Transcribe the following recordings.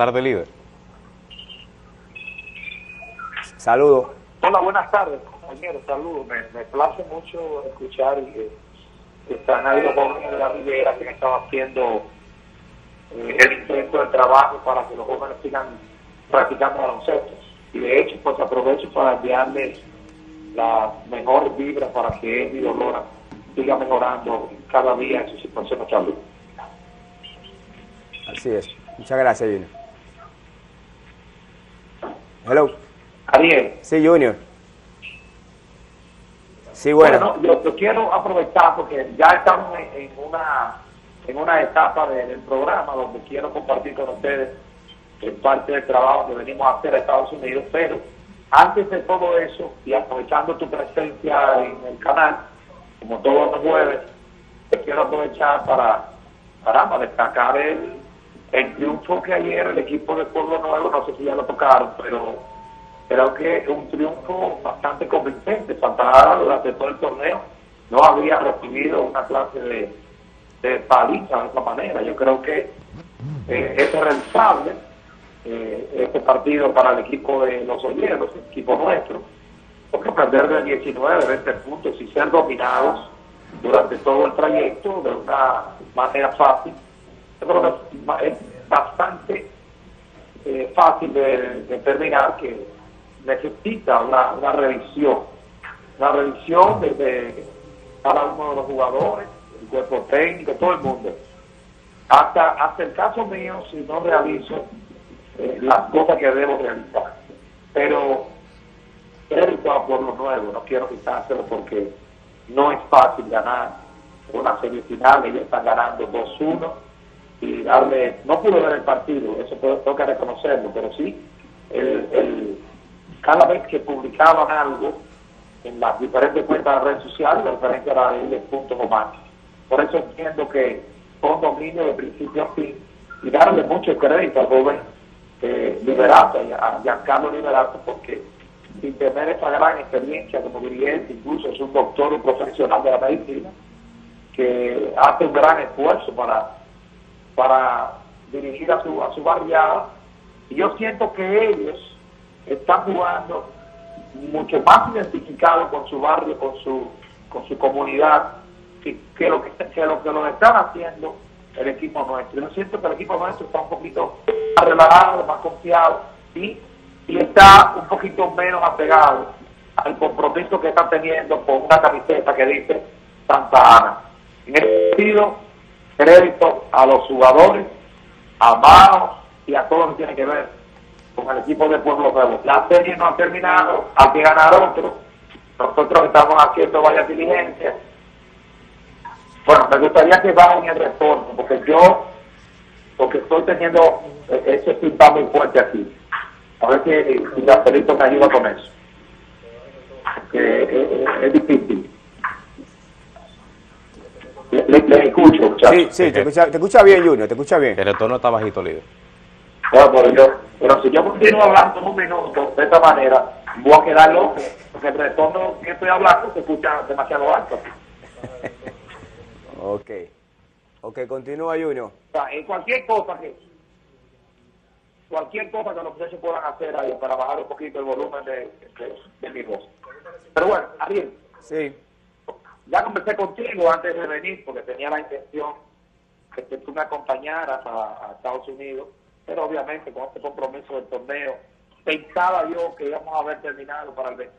tardes, líder. Saludos. Hola, buenas tardes, compañeros. Saludos. Me place mucho escuchar que están ahí los jóvenes de la Ribera que han estado haciendo el intento de trabajo para que los jóvenes sigan practicando baloncesto. Y de hecho, pues aprovecho para enviarles la mejor vibra para que él y Dolora siga mejorando cada día en su situación de salud. Así es. Muchas gracias, Junior. Hello. Ariel. Sí, Junior. Sí, bueno. Yo quiero aprovechar porque ya estamos en una etapa del programa donde quiero compartir con ustedes parte del trabajo que venimos a hacer a Estados Unidos, pero antes de todo eso, y aprovechando tu presencia en el canal, como todos los jueves, te quiero aprovechar para destacar el triunfo que ayer el equipo de Pueblo Nuevo, no sé si ya lo tocaron, pero creo que es un triunfo bastante convincente. Santa Ana durante todo el torneo no había recibido una clase de paliza de esta manera. Yo creo que es realizable este partido para el equipo de los Olleros, el equipo nuestro, porque perder de 19, 20 puntos y ser dominados durante todo el trayecto de una manera fácil, yo creo que es bastante fácil de determinar que necesita una revisión desde cada uno de los jugadores, el cuerpo técnico, todo el mundo. Hasta el caso mío, si no realizo las cosas que debo realizar. Pero crédito a Pueblo Nuevo, no quiero quitárselo porque no es fácil ganar una semifinal. Ellos están ganando 2-1 y darle, no pude ver el partido, eso tengo que reconocerlo, pero sí, cada vez que publicaban algo en las diferentes cuentas de redes sociales, la diferencia era de 10 puntos o más. Por eso entiendo que fue un dominio de principio a fin y darle mucho crédito al joven Liberato, a Giancarlo Liberato, porque sin tener esa gran experiencia como dirigente, incluso es un doctor, un profesional de la medicina, que hace un gran esfuerzo para dirigir a su barriada, y yo siento que ellos están jugando mucho más identificados con su barrio, con su comunidad, que lo que están haciendo el equipo nuestro. Yo siento que el equipo nuestro está un poquito más relajado, más confiado y está un poquito menos apegado al compromiso que está teniendo con una camiseta que dice Santa Ana. En ese sentido, crédito a los jugadores, a Mao y a todo lo que tiene que ver con el equipo de Pueblo Nuevo. La serie no ha terminado, hay que ganar otro. Nosotros estamos haciendo varias diligencias. Bueno, me gustaría que bajen el retorno, porque estoy teniendo ese feedback muy fuerte aquí. A ver si Gaspelito me ayuda con eso. Es difícil. Le escucho, muchachos. Sí, te escucha bien, Junior, te escucha bien. El retorno está bajito, líder. Bueno, pero si yo continúo hablando un minuto de esta manera, voy a quedar loco, porque el retorno que estoy hablando se escucha demasiado alto. Ok, continúa, Junior. O sea, en cualquier cosa que los muchachos puedan hacer ahí para bajar un poquito el volumen de mi voz. Pero bueno, Ariel, sí, ya conversé contigo antes de venir porque tenía la intención que tú me acompañaras a Estados Unidos, pero obviamente con este compromiso del torneo pensaba yo que íbamos a haber terminado para el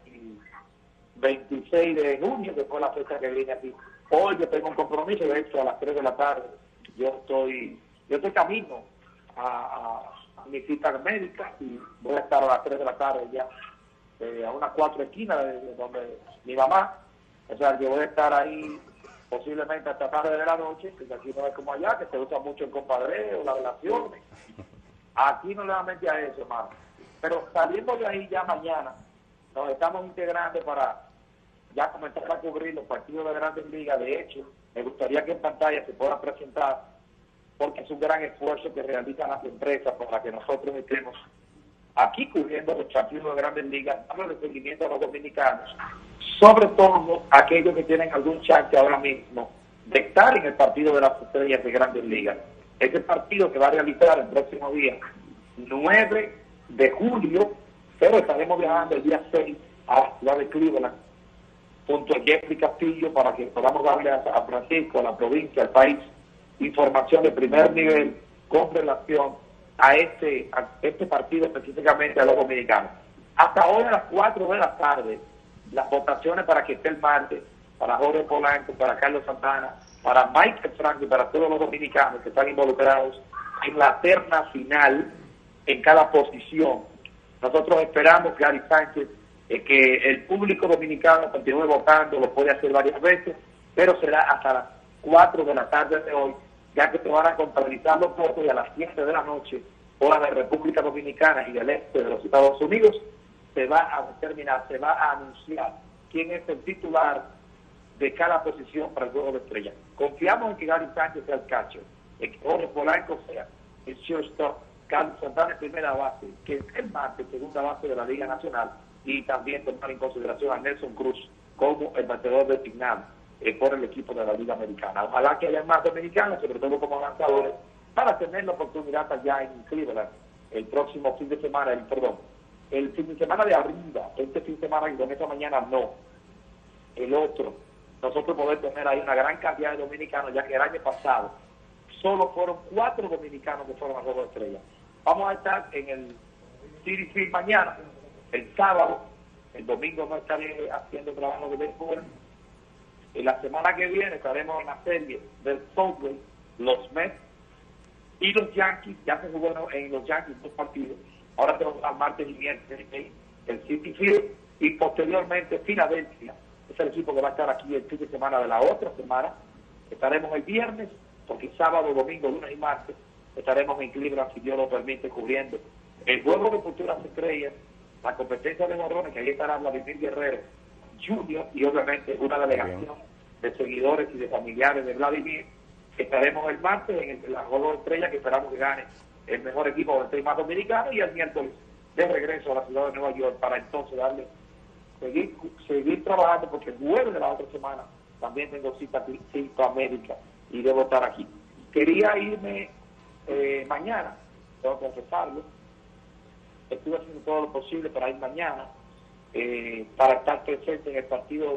26 de junio, que fue la fecha que vine aquí. Hoy yo tengo un compromiso, de hecho a las 3 de la tarde yo estoy camino a mi cita médica y voy a estar a las 3 de la tarde ya a unas 4 esquinas de donde mi mamá, o sea, yo voy a estar ahí posiblemente hasta tarde de la noche, que aquí no es como allá, que se usa mucho el compadreo, las relaciones. Aquí no le da mente a eso, hermano. Pero saliendo de ahí ya mañana, nos estamos integrando para ya comenzar a cubrir los partidos de Grandes Ligas. De hecho, me gustaría que en pantalla se pueda presentar, porque es un gran esfuerzo que realizan las empresas para que nosotros estemos aquí cubriendo los partidos de Grandes Ligas, dando seguimiento a los dominicanos, sobre todo aquellos que tienen algún chance ahora mismo de estar en el partido de las estrellas de Grandes Ligas. Ese partido que va a realizar el próximo día 9 de julio, pero estaremos viajando el día 6 a la ciudad de Cleveland, junto a Jeffrey Castillo, para que podamos darle a Francisco, a la provincia, al país, información de primer nivel con relación a este partido, específicamente a los dominicanos. Hasta hoy a las 4 de la tarde, las votaciones para que esté el martes, para Jorge Polanco, para Carlos Santana, para Michael Franco y para todos los dominicanos que están involucrados en la terna final en cada posición. Nosotros esperamos que Gary Sánchez, que el público dominicano continúe votando, lo puede hacer varias veces, pero será hasta las 4 de la tarde de hoy, ya que se van a contabilizar los votos y a las 7 de la noche, hora de República Dominicana y del este de los Estados Unidos, se va a determinar, se va a anunciar quién es el titular de cada posición para el juego de estrella. Confiamos en que Gary Sánchez sea el catcher, en que Jorge Polanco sea el shortstop, Carlos Santana en primera base, que el martes segunda base de la Liga Nacional, y también tomar en consideración a Nelson Cruz como el bateador designado por el equipo de la Liga Americana. Ojalá que haya más dominicanos, sobre todo como lanzadores, para tener la oportunidad allá en Cleveland el próximo fin de semana, el fin de semana de arriba, este fin de semana y con esta mañana no, el otro, nosotros poder tener ahí una gran cantidad de dominicanos, ya que el año pasado solo fueron 4 dominicanos que fueron a Juego de Estrella. Vamos a estar en el City Field mañana, el sábado, el domingo no estaré haciendo trabajo de béisbol. Y la semana que viene estaremos en la serie del Subway, los Mets y los Yankees. Ya se jugó en los Yankees 2 partidos. Ahora tenemos al martes y miércoles en el City Field y posteriormente Filadelfia. Es el equipo que va a estar aquí el fin de semana de la otra semana. Estaremos el viernes, porque sábado, domingo, lunes y martes estaremos en Cleveland, si Dios lo permite, cubriendo el juego de futuras estrellas, la competencia de borrones, que ahí estará Vladimir Guerrero Jr. y obviamente una delegación de seguidores y de familiares de Vladimir. Estaremos el martes en el juego de estrella, que esperamos que gane el mejor equipo del tema dominicano, y el miércoles de regreso a la ciudad de Nueva York para entonces seguir trabajando, porque el jueves de la otra semana también tengo cita a América y debo estar aquí. Quería irme mañana, tengo que confesarlo. Estuve haciendo todo lo posible para ir mañana, para estar presente en el partido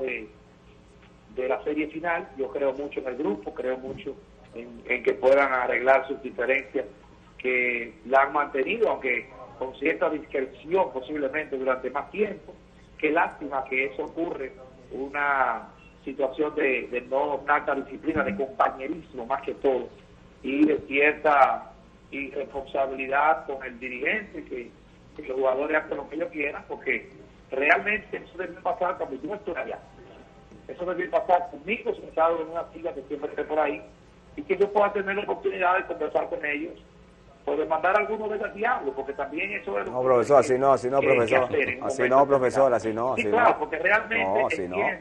de la serie final. Yo creo mucho en el grupo, creo mucho en que puedan arreglar sus diferencias que la han mantenido, aunque con cierta discreción posiblemente durante más tiempo. Qué lástima que eso ocurre, una situación de no tanta disciplina, de compañerismo más que todo, y de cierta irresponsabilidad con el dirigente, que los jugadores hacen lo que ellos quieran, porque realmente eso debe pasar cuando yo estoy allá. Eso debe pasar conmigo sentado en una silla que siempre esté por ahí, y que yo pueda tener la oportunidad de conversar con ellos, o de mandar a algunos de los diablos, porque también eso es... No, profesor, así no, profesor. Así no, profesor, así no. Sí, así claro, no. porque realmente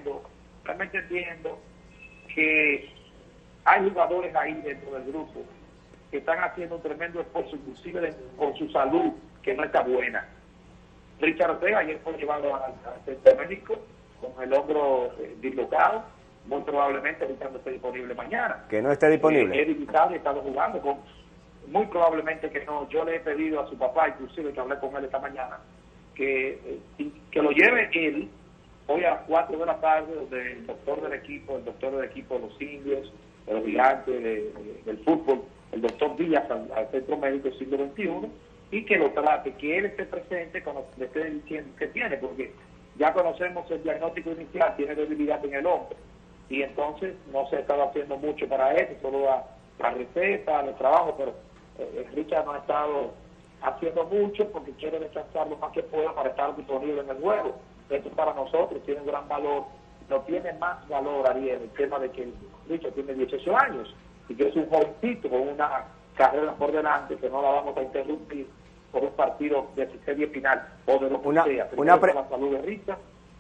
entiendo que hay jugadores ahí dentro del grupo que están haciendo un tremendo esfuerzo, inclusive por su salud, que no está buena. Richard Ortega ayer fue llevado al centro médico con el hombro dislocado. Muy probablemente Richard no esté disponible mañana. Que no esté disponible. Eddie Vitale ha estado jugando muy probablemente que no. Yo le he pedido a su papá, inclusive que hablé con él esta mañana, que lo lleve él hoy a las 4 de la tarde, donde el doctor del equipo de los indios, de los gigantes, del fútbol, el doctor Díaz, al centro médico del siglo XXI, y que lo trate, que él esté presente cuando le esté diciendo que tiene, porque ya conocemos el diagnóstico inicial, tiene debilidad en el hombro, y entonces no se ha estado haciendo mucho para eso, solo la receta, el trabajo, pero Richard no ha estado haciendo mucho porque quiere descansar lo más que pueda para estar disponible en el juego. Esto para nosotros tiene un gran valor, no tiene más valor, Ariel, el tema de que Richard tiene 18 años y que es un jovencito con una carrera por delante que no la vamos a interrumpir por un partido de serie final o de lo que sea. La salud de Richard.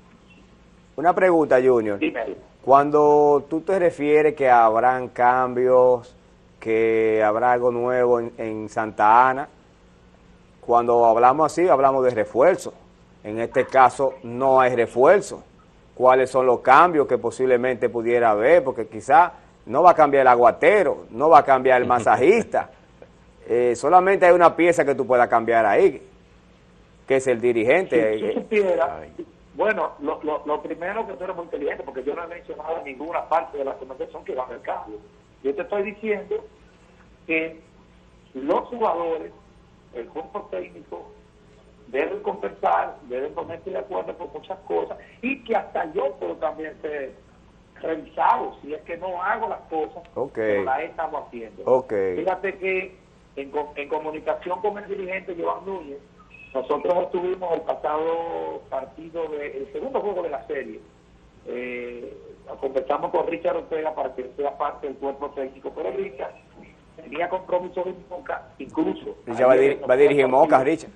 Una pregunta, Junior. Dime. Cuando tú te refieres que habrán cambios, que habrá algo nuevo en Santa Ana, cuando hablamos así, hablamos de refuerzo. En este caso no hay refuerzo. ¿Cuáles son los cambios que posiblemente pudiera haber? Porque quizá no va a cambiar el aguatero, no va a cambiar el masajista. solamente hay una pieza que tú puedas cambiar ahí, que es el dirigente. Si supiera, bueno, lo primero que tú eres muy inteligente, porque yo no he mencionado en ninguna parte de la conversación que va a haber cambio. Yo te estoy diciendo que los jugadores, el cuerpo técnico, deben conversar, deben ponerse de acuerdo por muchas cosas, y que hasta yo puedo también ser revisado si es que no hago las cosas, pero las estamos haciendo. Fíjate que en comunicación con el dirigente Joan Núñez, nosotros estuvimos el pasado partido, el segundo juego de la serie, conversamos con Richard Ortega para que sea parte del cuerpo técnico, pero Richard tenía compromiso de Moca, incluso. Richard va a dirigir Moca, Richard.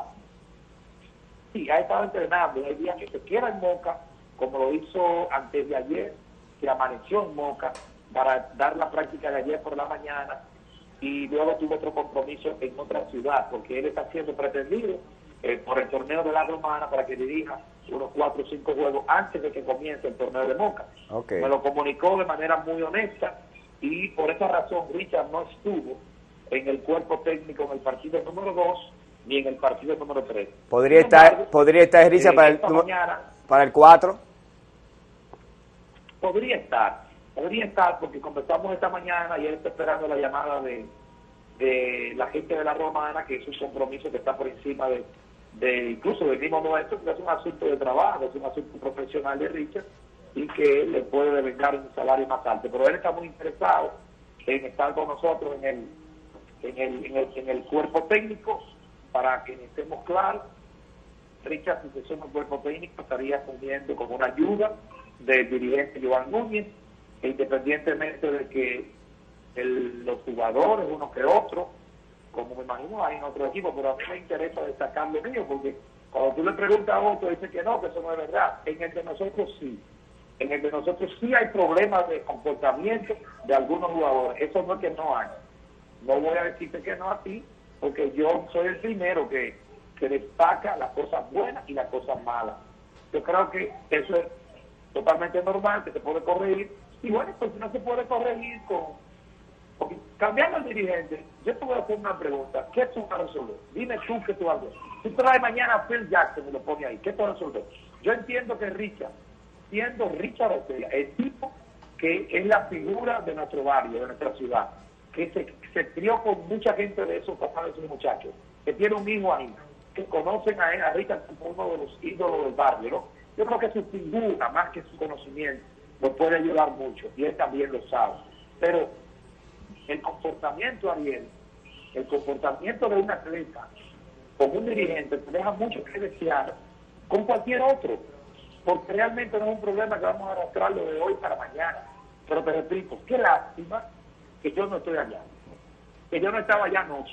Sí, ha estado entrenando. Hay días que se queda en Moca, como lo hizo antes de ayer, que amaneció en Moca para dar la práctica de ayer por la mañana, y luego tuvo otro compromiso en otra ciudad, porque él está siendo pretendido por el torneo de la Romana para que dirija unos 4 o 5 juegos antes de que comience el torneo de Moca. Me lo comunicó de manera muy honesta, y por esa razón Richard no estuvo en el cuerpo técnico en el partido número 2 ni en el partido número 3. ¿Podría estar Richard para el 4? Podría estar porque conversamos esta mañana y él está esperando la llamada de la gente de la Romana, que es un compromiso que está por encima de incluso del mismo nuestro, que es un asunto de trabajo, es un asunto profesional de Richard, y que él le puede devengar un salario más alto. Pero él está muy interesado en estar con nosotros en el cuerpo técnico, para que estemos claros. Richard, si se suma al cuerpo técnico, estaría asumiendo como una ayuda del dirigente Joan Núñez, e independientemente de que los jugadores, uno que otro, como me imagino hay en otro equipo, pero a mí me interesa destacar lo mío, porque cuando tú le preguntas a otro, dice que no, que eso no es verdad. En el de nosotros sí. En el de nosotros sí hay problemas de comportamiento de algunos jugadores. Eso no es que no hay. No voy a decirte que no a ti, porque yo soy el primero que destaca las cosas buenas y las cosas malas. Yo creo que eso es totalmente normal, que se puede corregir, y bueno, pues no se puede corregir porque cambiando el dirigente. Yo te voy a hacer una pregunta: ¿qué tú vas a resolver? Dime tú qué tú vas a hacer. Si traes mañana a Phil Jackson y lo pone ahí, ¿qué tú vas a resolver? Yo entiendo que Richard, siendo Richard Ortega, el tipo que es la figura de nuestro barrio, de nuestra ciudad, que se crió con mucha gente de esos papás de esos muchachos, que tiene un hijo ahí, que conocen a él, a Richard, como uno de los ídolos del barrio, ¿no? Yo creo que su figura, más que su conocimiento, nos puede ayudar mucho, y él también lo sabe. Pero el comportamiento, Ariel, el comportamiento de un atleta con un dirigente te deja mucho que desear con cualquier otro, porque realmente no es un problema que vamos a arrastrarlo de hoy para mañana. Pero te repito, qué lástima que yo no estoy allá, que yo no estaba allá anoche,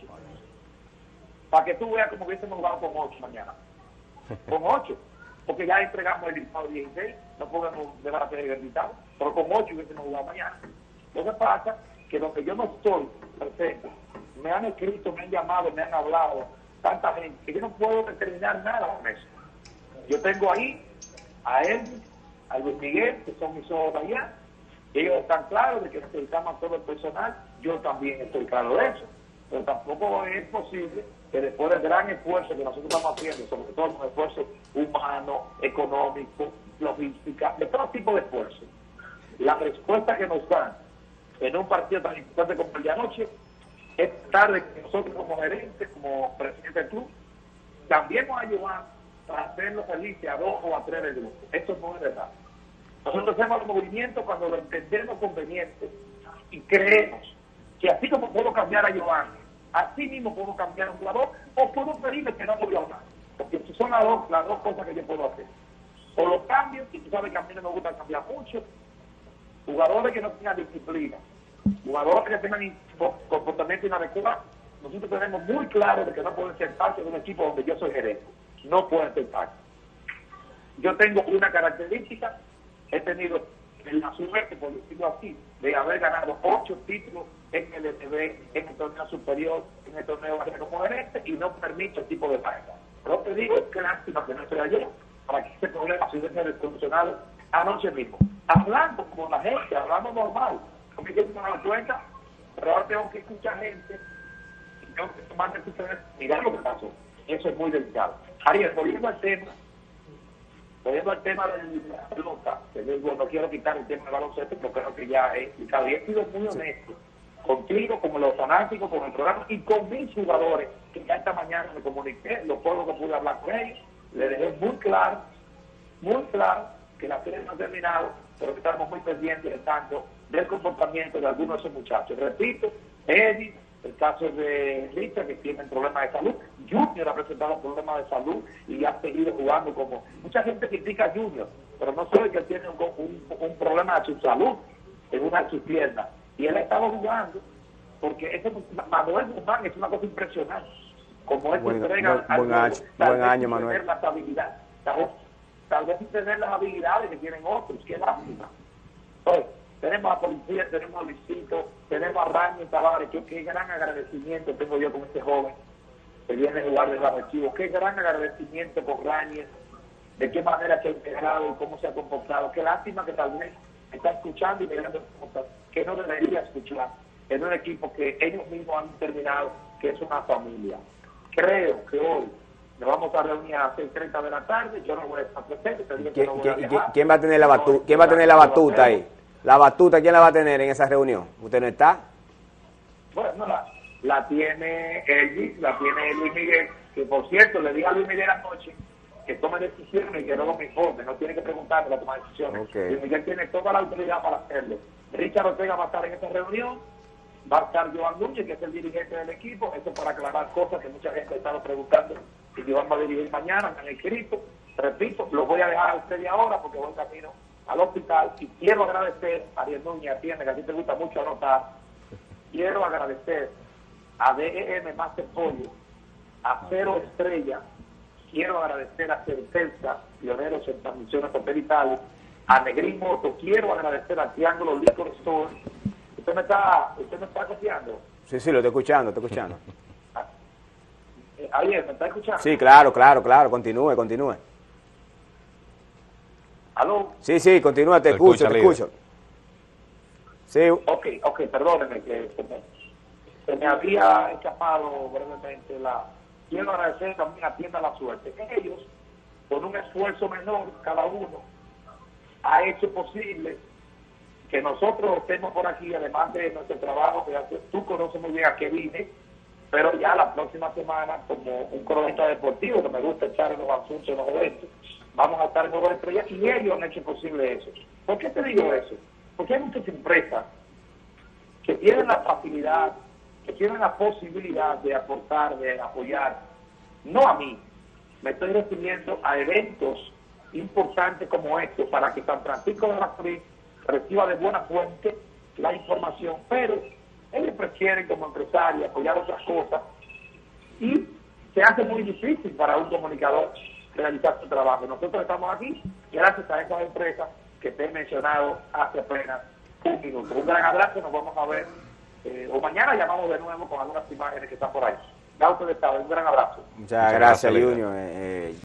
para que tú veas como hubiésemos jugado con 8 mañana, con 8, porque ya entregamos el listado 16, no podemos debatir el listado, pero con 8 hubiésemos jugado mañana. Lo que pasa que donde yo no estoy presente, me han escrito, me han llamado, me han hablado tanta gente, que yo no puedo determinar nada con eso. Yo tengo ahí a él, a Luis Miguel, que son mis ojos allá. Ellos están claros de que necesitamos a todo el personal. Yo también estoy claro de eso. Pero tampoco es posible que después del gran esfuerzo que nosotros estamos haciendo, sobre todo un esfuerzo humano, económico, logística, de todo tipo de esfuerzo, la respuesta que nos dan en un partido tan importante como el de anoche es tarde que nosotros como gerentes, como presidente del club, cambiemos a Joan para hacerlo felices a 2 o a 3 del grupo. Eso no es verdad. Nosotros hacemos el movimiento cuando lo entendemos conveniente y creemos que así como puedo cambiar a Joan, así mismo puedo cambiar a un jugador, o puedo pedirle que no lo haga. Porque son las dos cosas que yo puedo hacer. O lo cambio, y tú sabes que a mí no me gusta cambiar mucho, jugadores que no tengan disciplina, jugadores que tengan comportamiento inadecuado. Nosotros tenemos muy claro de que no pueden ser parte de un equipo donde yo soy gerente. No pueden ser parte. Yo tengo una característica, he tenido la suerte, por decirlo así, de haber ganado 8 títulos en el LTV, en el torneo superior, en el torneo como gerente, y no permito el tipo de paga. Pero te digo, es que lástima que no estoy ayer, para que ese problema se hubiese solucionado anoche mismo. Hablando como la gente, hablando normal, porque yo no me doy cuenta, pero ahora tengo que escuchar gente tengo que tomar decisiones, mirar lo que pasó. Eso es muy delicado. Ariel, volviendo al tema de la pelota, que yo no quiero quitar el tema del baloncesto, porque creo que ya he explicado. Y he sido muy honesto contigo, con los fanáticos, con el programa y con mis jugadores, que ya esta mañana me comuniqué, lo poco que pude hablar con ellos, le dejé muy claro que la serie no ha terminado, pero que estamos muy pendientes de tanto del comportamiento de algunos de esos muchachos. Repito, Eddie, el caso de Richard, que tiene problemas de salud. Junior ha presentado problemas de salud y ha seguido jugando como... Mucha gente critica a Junior, pero no sabe que él tiene un problema de su salud en una de sus piernas. Y él ha estado jugando, porque ese Manuel Guzmán es una cosa impresionante. Como él entrega buen año, Manuel. Las habilidades, tal vez sin tener las habilidades que tienen otros, qué lástima. Entonces, tenemos a Policía, tenemos a Luisito, tenemos a Rani Tavares, qué gran agradecimiento tengo yo con este joven que viene a jugar de los archivos, qué gran agradecimiento con Rani, de qué manera se ha integrado y cómo se ha comportado, qué lástima que tal vez está escuchando y mirando cosas que no debería escuchar en un equipo que ellos mismos han determinado que es una familia. Creo que hoy nos vamos a reunir a 6:30 de la tarde, yo no voy a estar presente, te digo que no voy a viajar. ¿Quién va a tener la batuta? ¿Quién va a tener la batuta ahí? La batuta, ¿quién la va a tener en esa reunión? ¿Usted no está? Bueno, la tiene Elvis, la tiene Luis Miguel, que por cierto, le dije a Luis Miguel anoche que tome decisiones y que luego me informe, no tiene que preguntarme para tomar decisiones. Okay. Luis Miguel tiene toda la autoridad para hacerlo. Richard Ortega va a estar en esta reunión, va a estar Joan Núñez, que es el dirigente del equipo, eso para aclarar cosas que mucha gente ha estado preguntando si Joan va a dirigir mañana, me han escrito. Repito, lo voy a dejar a ustedes ahora porque voy camino al hospital y quiero agradecer a Ariel Núñez, atiende, que a ti te gusta mucho anotar, quiero agradecer a DEM Master Pollo, a Cero Estrella, quiero agradecer a Certeza, pioneros en transmisiones satelitales, a Negrín Moto, quiero agradecer a Triángulo Liquor Store. ¿Usted me está copiando? Sí, lo estoy escuchando, Ariel, ¿me está escuchando? Sí, claro, continúe. ¿Aló? Sí, continúa, te escucho. Sí. Ok, perdóneme que se me había escapado brevemente Quiero agradecer también a Tienda La Suerte. Ellos, con un esfuerzo menor, cada uno, ha hecho posible que nosotros estemos por aquí, además de nuestro trabajo, que tú conoces muy bien a qué vine, pero ya la próxima semana, como un cronista deportivo, que me gusta echar en los asuntos, en los eventos, vamos a estar en Nueva Estrella, y ellos han hecho posible eso. ¿Por qué te digo eso? Porque hay muchas empresas que tienen la facilidad, que tienen la posibilidad de aportar, de apoyar, no a mí, me estoy refiriendo a eventos importantes como estos, para que San Francisco de Macorís reciba de buena fuente la información, pero ellos prefieren como empresarios apoyar otras cosas y se hace muy difícil para un comunicador realizar su trabajo. Nosotros estamos aquí gracias a esas empresas que te he mencionado hace apenas un minuto. Un gran abrazo, nos vamos a ver o mañana llamamos de nuevo con algunas imágenes que están por ahí. Un gran abrazo. Muchas gracias, Junior.